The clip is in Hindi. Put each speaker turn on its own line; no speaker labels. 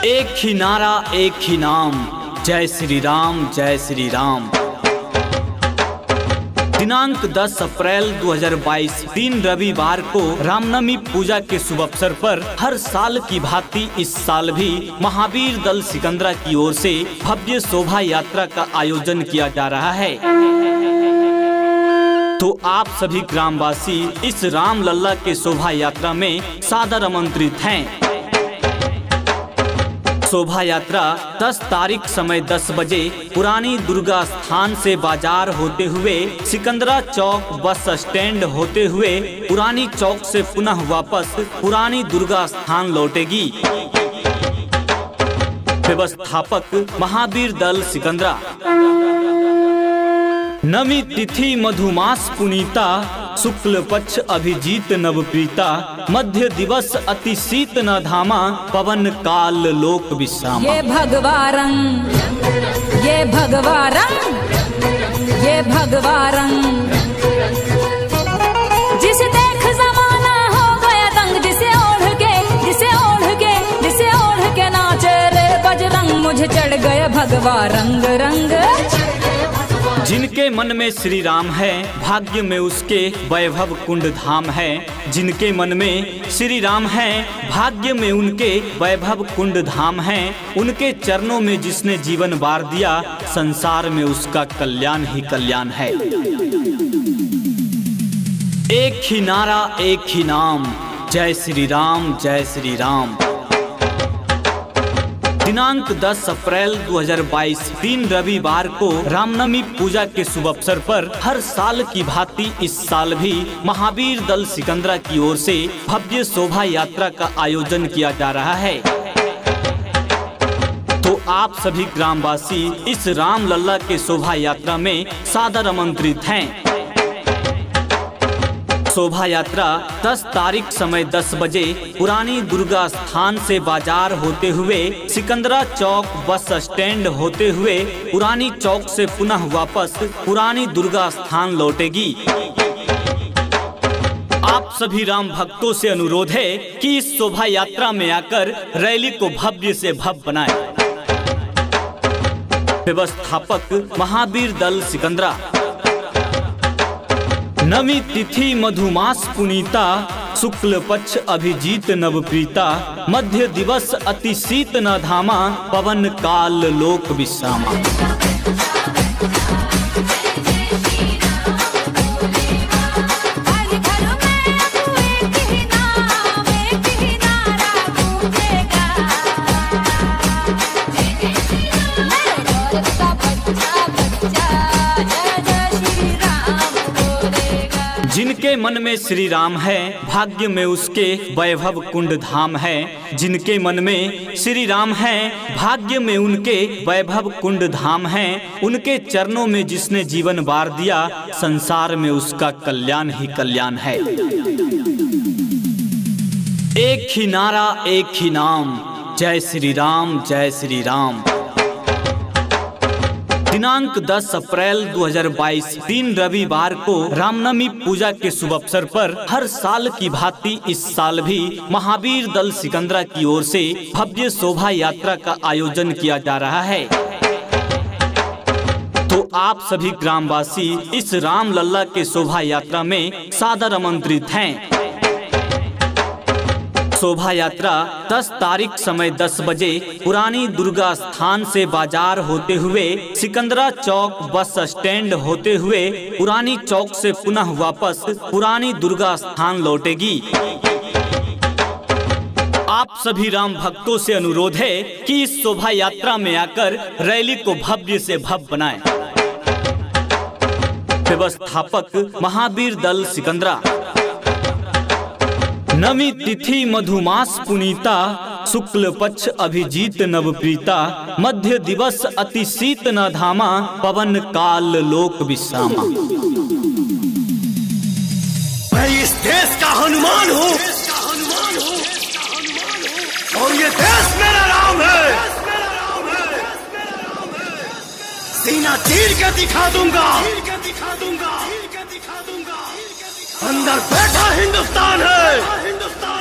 एक ही नारा एक ही नाम, जय श्री राम जय श्री राम। दिनांक 10 अप्रैल 2022 दिन रविवार को रामनवमी पूजा के शुभ अवसर पर हर साल की भांति इस साल भी महावीर दल सिकंदरा की ओर से भव्य शोभा यात्रा का आयोजन किया जा रहा है। तो आप सभी ग्रामवासी इस राम लल्ला के शोभा यात्रा में सादर आमंत्रित हैं। शोभा यात्रा 10 तारीख समय 10 बजे पुरानी दुर्गा स्थान से बाजार होते हुए सिकंदरा चौक बस स्टैंड होते हुए पुरानी चौक से पुनः वापस पुरानी दुर्गा स्थान लौटेगी। व्यवस्थापक महावीर दल सिकंदरा। नवी तिथि मधुमास पुनीता, शुक्ल पक्ष अभिजीत नवप्रीता, मध्य दिवस अति शीत न धामा, पवन काल लोक विश्राम।
ये भगवा रंग, ये भगवा रंग, ये भगवा रंग, जिसे देख जमाना हो गया दंग, जिसे ओढ़ के, जिसे ओढ़ के, जिसे ओढ़ के नाचे रे बजरंग, मुझे चढ़ गया भगवा रंग रंग।
जिनके मन में श्री राम है, भाग्य में उसके वैभव कुंड धाम है। जिनके मन में श्री राम है, भाग्य में उनके वैभव कुंड धाम है। उनके चरणों में जिसने जीवन वार दिया, संसार में उसका कल्याण ही कल्याण है। एक ही नारा एक ही नाम, जय श्री राम जय श्री राम। दिनांक 10 अप्रैल 2022 दिन रविवार को रामनवमी पूजा के शुभ अवसर पर हर साल की भांति इस साल भी महावीर दल सिकंदरा की ओर से भव्य शोभा यात्रा का आयोजन किया जा रहा है। तो आप सभी ग्रामवासी इस राम लल्ला के शोभा यात्रा में सादर आमंत्रित हैं। शोभा यात्रा 10 तारीख समय 10 बजे पुरानी दुर्गा स्थान से बाजार होते हुए सिकंदरा चौक बस स्टैंड होते हुए पुरानी चौक से पुनः वापस पुरानी दुर्गा स्थान लौटेगी। आप सभी राम भक्तों से अनुरोध है कि इस शोभा यात्रा में आकर रैली को भव्य से भव्य बनाएं। व्यवस्थापक महावीर दल सिकंदरा। नवी तिथि मधुमास पुनीता, शुक्ल पक्ष अभिजीत नवप्रीता, मध्य दिवस अति शीत न धामा, पवन काल लोक विश्रामा। जिनके मन में श्री राम है, भाग्य में उसके वैभव कुंड धाम है। जिनके मन में श्री राम है, भाग्य में उनके वैभव कुंड धाम है। उनके चरणों में जिसने जीवन वार दिया, संसार में उसका कल्याण ही कल्याण है। एक ही नारा एक ही नाम, जय श्री राम जय श्री राम। दिनांक 10 अप्रैल 2022 दिन रविवार को रामनवमी पूजा के शुभ अवसर पर हर साल की भांति इस साल भी महावीर दल सिकंदरा की ओर से भव्य शोभा यात्रा का आयोजन किया जा रहा है। तो आप सभी ग्रामवासी इस राम लल्ला के शोभा यात्रा में सादर आमंत्रित हैं। शोभा यात्रा 10 तारीख समय 10 बजे पुरानी दुर्गा स्थान से बाजार होते हुए सिकंदरा चौक बस स्टैंड होते हुए पुरानी चौक से पुनः वापस पुरानी दुर्गा स्थान लौटेगी। आप सभी राम भक्तों से अनुरोध है कि इस शोभा यात्रा में आकर रैली को भव्य से भव्य बनाएं। व्यवस्थापक महावीर दल सिकंदरा। नवी तिथि मधुमास पुनीता, शुक्ल पक्ष अभिजीत नवप्रीता, मध्य दिवस अति शीत न धामा, पवन काल लोक विश्रामा।
मैं इस देश का हनुमान हूँ और ये देश मेरा राम है। सीना चीर के दिखा दूंगा, अंदर बैठा हिंदुस्तान है।